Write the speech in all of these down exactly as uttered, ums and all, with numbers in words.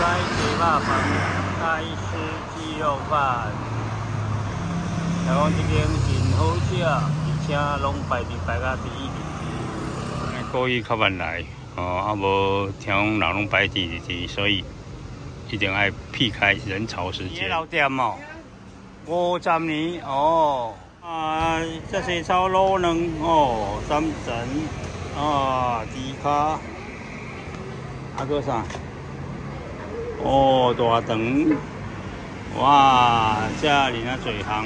菜鸡肉饭、泰式鸡肉饭。台湾这间真好食，而且拢排队排到第一名。故意较晚来，哦，啊无听讲人拢排第二第，所以一定要避开人潮时间。老店哦，五十年哦，啊，这是炒卤卵哦，三层啊，猪脚，啊个啥？哦，大肠，哇，这里那侪项。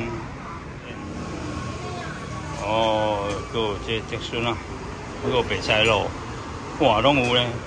哦，还有这竹笋啊，还有白菜肉，哇，拢有咧。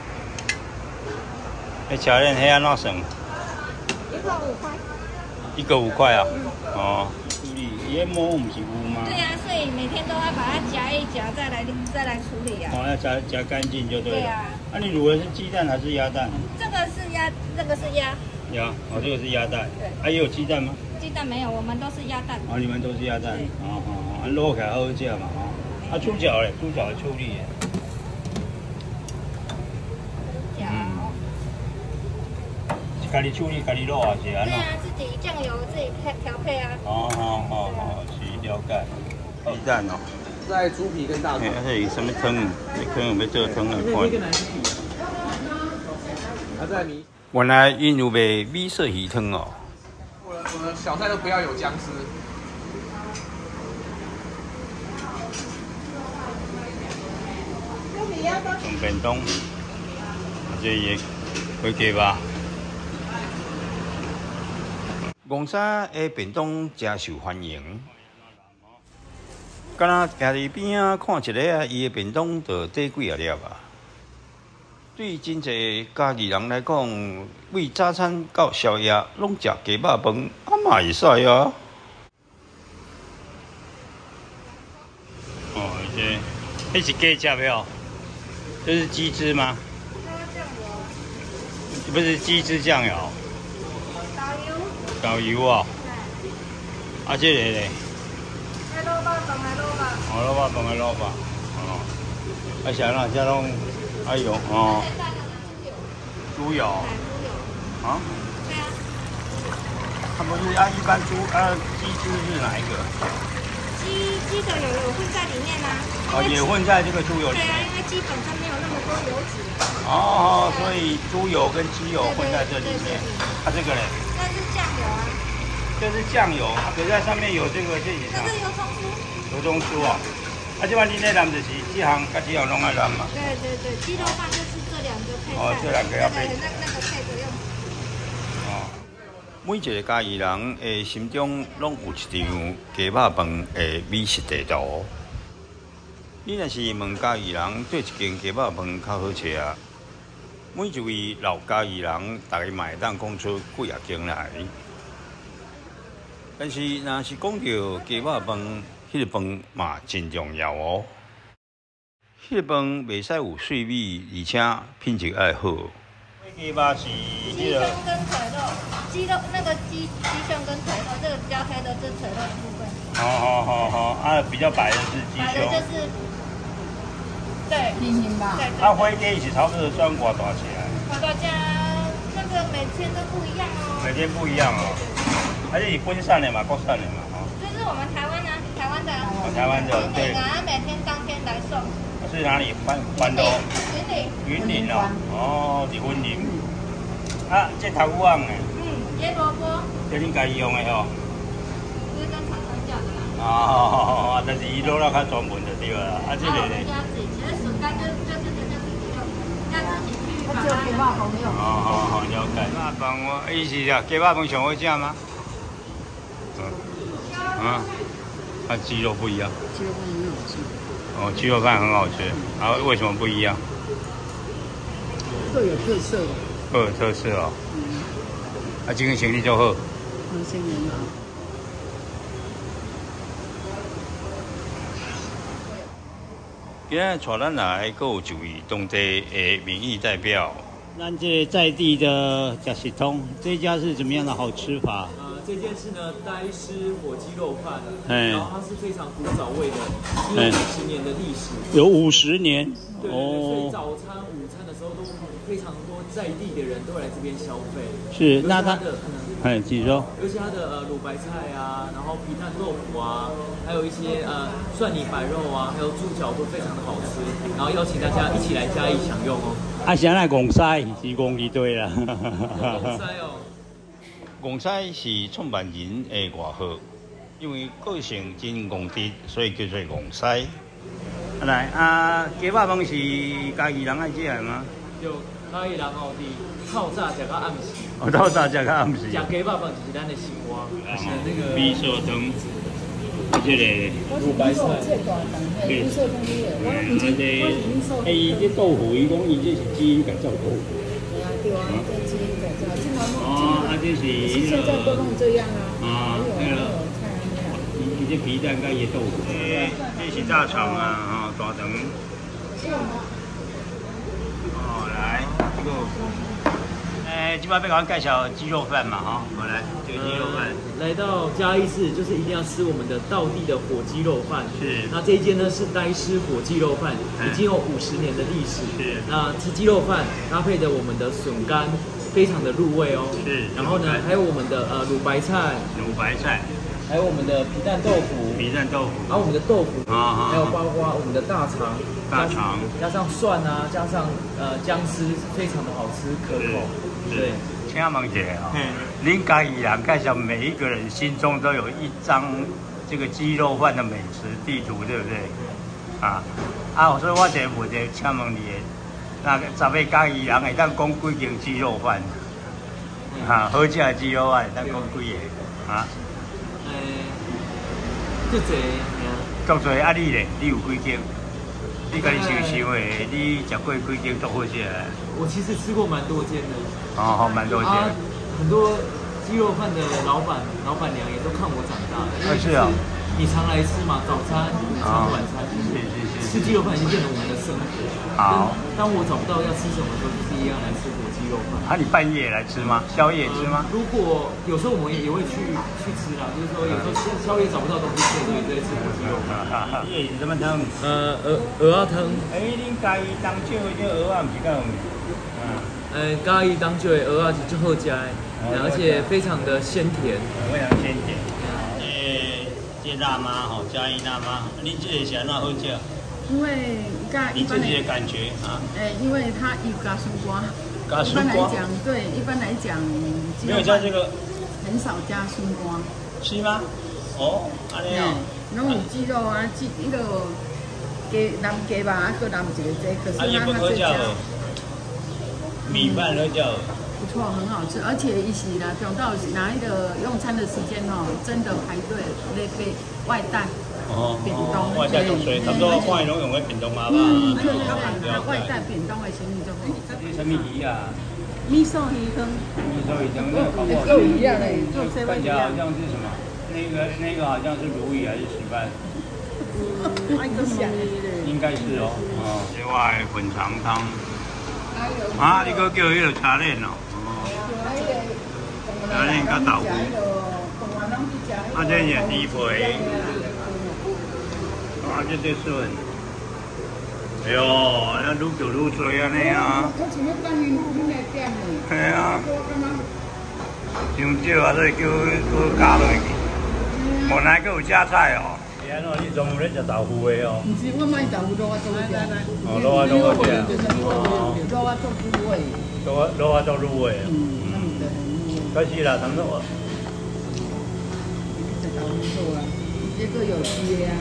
迄炒恁迄安怎算？ 一个五块。 一个五块啊？嗯、哦，处理，伊迄毛不是有吗？ 对啊，所以每天都要把它夹一夹，再来再来处理啊。 哦，要夹夹干净就对了。 对啊。 那、啊、你卤的是鸡蛋还是鸭蛋？ 这个是鸭，这个是鸭。 鸭，哦，这个是鸭蛋。 对。 还、啊、有鸡蛋吗？ 鸡蛋没有，我们都是鸭蛋。 哦，你们都是鸭蛋。哦哦哦，卤起来好食嘛，哦。啊，猪脚嘞，猪脚的处理耶。 脚。 嗯。家己处理，家己卤啊，是安怎？ 对啊，自己酱油自己配调配啊。 哦哦哦哦，是了解。鸡蛋哦。 在猪皮跟大肠。 哎，啊，这是什么汤？这可能要做汤的款。 还在米。 原来因有卖米色鱼汤哦。 我的我的小菜都不要有姜丝。 送便当，这也会给吧？公沙的便当真受欢迎。敢若行伫边啊，看一个啊，伊的便当就底几啊粒啊。对真侪家己人来讲，为早餐到宵夜拢食鸡肉饭，啊嘛会使啊。哦，这那是鸡汁没有？这是鸡汁吗？不是鸡汁酱油。 导游。 导游啊。啊，这个嘞？ 海螺包饭的螺包。 哦，萝卜饭的萝卜。哦。啊，像那这种，哎呦哦。猪油。啊？ 对啊。 他不是啊，一般猪啊鸡汁是哪一个？ 鸡鸡的油有混在里面啊。 哦，也混在这个猪油里面。 对啊，因为鸡本身没有那么多油脂。 哦，所以猪油跟鸡油混在这里面。它、啊、这个嘞？ 那是酱油啊。 这是酱油，它可是在上面有这个这是啥？ 这是油葱酥。 油葱酥哦。啊，这碗你那蓝就是这行跟这行拢爱蓝嘛。 对对对，鸡肉饭就是这两个配菜。 哦，这两个要配。 那那个配着用。 哦。每一个家己人的心中拢有一张鸡肉饭的美食地图。你若是问家己人对一间鸡肉饭较好吃啊，每一位老家己人，大家嘛会当讲出几啊间来。但是若是讲到鸡肉饭，迄、那个饭嘛真重要哦。迄、那个饭袂使有水味，而且品质要好。鸡肉是鸡胸跟腿肉，鸡肉那个鸡鸡胸跟腿肉，这个比较黑的是腿肉的部分。 好好好好，啊，比较白的是鸡胸。 白的就是，对， 平行吧。 对。 啊，火鸡是差不多算偌大钱？ 我大家那个每天都不一样哦。 每天不一样哦，还是以分散的嘛，国产的嘛，哈。 这是我们台湾啊，台湾的。 哦，台湾的，对。 啊，每天当天来送。 是哪里？关关东。 云林。 云林哦，哦，是云林。啊，这头骨昂的。 嗯，腌萝卜。 这恁家己用的吼。 这是跟厂商叫的啦。 哦，但是伊卤了较专门就对了。啊，这个呢？ 家自己，其实笋干就就是这样子用，要自己去把它。 只有鸡肉饭用。 哦哦哦，了解。鸡肉饭我意思是鸡肉饭上好吃吗？嗯。啊。啊，鸡肉不一样。 鸡肉饭很好吃。 哦，鸡肉饭很好吃，啊，为什么不一样？ 各有特色。 各有特色哦。嗯。啊，今天生意就好。 嗯，生意很好。 今日带咱来，还有一位当地的民意代表。咱这在地的假食通，这家是怎么样的好吃法？ 呃， 这件是呢呆师火鸡肉饭， 哎然后它是非常古早味的，有五十年的历史。 有五十年。 对对对，所以早餐、午餐的时候都非常多在地的人都会来这边消费。 是，那它的哎，几说？ 尤其它的呃卤白菜啊，然后皮蛋豆腐啊，还有一些呃蒜泥白肉啊，还有猪脚都非常的好吃。然后邀请大家一起来嘉义享用哦。 啊，现在拱西是拱一堆啦。 拱西哦。 拱西是创办人的外号，因为个性真憨直，所以叫做拱西。来啊，鸡肉饭是家己人爱食的吗？ 就家己人哦，伫透早食到暗时。 我透早食到暗时。 食鸡肉饭就是咱的习惯，而且那个米寿汤，这个卤白菜。 对，嗯，这哎，伊这豆腐，伊讲伊这是基因改造豆腐。 对啊，对啊，这基因改造，这毛哦，啊，这是现在都弄这样啊。 啊，那个，伊伊这皮蛋跟伊豆腐。诶，这是大肠啊，吼，大肠。哦，来，这个。哎，今晚要给我介绍鸡肉饭嘛，哈，我来这个鸡肉饭。 来到嘉义市，就是一定要吃我们的道地的火鸡肉饭。 是。 那这一间呢是呆师火鸡肉饭，已经有五十年的历史。 是。 那吃鸡肉饭搭配着我们的笋干，非常的入味哦。 是。 然后呢，还有我们的呃卤白菜。 卤白菜。 还有我们的皮蛋豆腐。 皮蛋豆腐。 还有我们的豆腐。 啊。 还有包括我们的大肠。 大肠。 加上蒜啊，加上呃姜丝，非常的好吃可口。对。 请问一下哦，您嘉义人介绍每一个人心中都有一张这个鸡肉饭的美食地图，对不对？啊啊，所以我一个问题，请问你，那十个嘉义人会当讲几间鸡肉饭？啊，好吃的鸡肉饭会当讲几个？啊？ 诶，足济， 足济啊！你咧，你有几间？你家己想想诶，你食过几间足好食的？ 我其实吃过蛮多间的。 哦，蛮多间。 啊，很多鸡肉饭的老板、老板娘也都看我长大的。 啊，是啊。 你常来吃嘛，早餐、午餐、晚餐， 是是是。 吃鸡肉饭已经变成我们的生活。 好。 当我找不到要吃什么的时候，就是一样来吃火鸡肉饭。 啊，你半夜来吃吗？宵夜吃吗？ 如果有时候我们也会去去吃啦，就是说有时候宵夜找不到东西吃，所以就在吃火鸡肉饭。 你是什么汤？ 呃，鹅鹅仔汤。 哎，恁家己当少的这鹅仔不是较有名？ 呃，嘉义当就的鹅仔是最好吃的，而且非常的鲜甜。 非常鲜甜。诶，这辣妈吼，嘉义辣妈，你这个是安怎好吃？ 因为加你自己的感觉啊？ 哎，因为它有加蔬瓜。 加蔬瓜。 一般来讲，对，一般来讲， 没有加这个。 很少加蔬瓜。 是吗？哦，安尼哦。 拢有鸡肉啊，鸡那个鸡南鸡吧，啊，搁南一个这，可是它它是加。 米饭都叫不错，很好吃，而且一起啦，等到哪一个用餐的时间哦，真的排队那个外带。哦，便当外带就水，差不多看伊拢用个便当嘛吧。 嗯，对对对，外带便当的生意就好。 什么鱼啊？ 米寿鱼汤。 米寿鱼汤那个看过。 都一样嘞，就这看起来好像是什么？那个那个好像是鲈鱼还是石斑？应该是哦。哦，另外粉肠汤。啊，你个叫迄个茶链哦，茶链加豆腐，啊，这是猪皮，啊，这这笋，哎呦，那愈叫愈多安尼啊，系啊，伤少啊，所以叫叫加落去，原来还有加菜哦。安怎你中午咧食豆腐的哦？ 唔是，我买豆腐卤啊做来来。 哦，卤啊卤啊食。 哦。卤啊做卤味。 卤啊卤啊做卤味。嗯。可惜啦，他们我。 食豆腐做啊，这个有机的啊。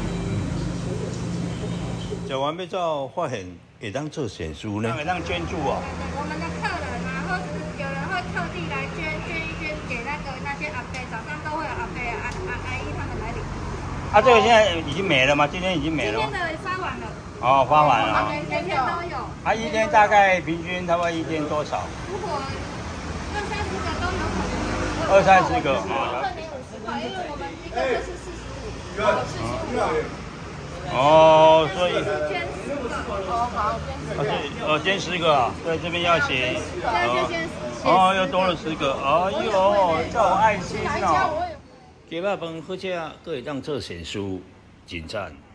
食完要走，发现会当做善事呢。会当捐助哦。 我们的客人啊，或是有人会特地来捐捐一捐给那个那些阿伯，早上都会有阿伯阿阿阿姨他们来领。 啊，这个现在已经没了吗？今天已经没了。 今天的发完了。 哦，发完了。 每每天都有。 啊，一天大概平均差不多一天多少？ 如果二三十个都有可能。 二三十个。 我问你五十块，因为我们一个就是四十五，有四十五。 哦，所以。 捐十个。哦，好，捐十个。 哦，捐十个啊，对，这边要写。 现在就先。 哦，又多了十个。哎呦，这种爱心哦。 鸡肉饭好食，佫会当做善事，真赞。